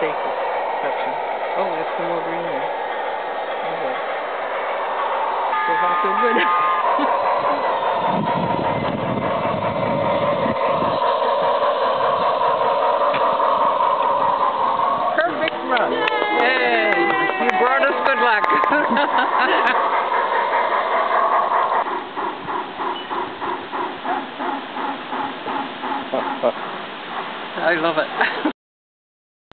cases section. Oh, there's some more green there. Oh, boy. So far, so good. Perfect run. Yay! You brought us good luck. I love it.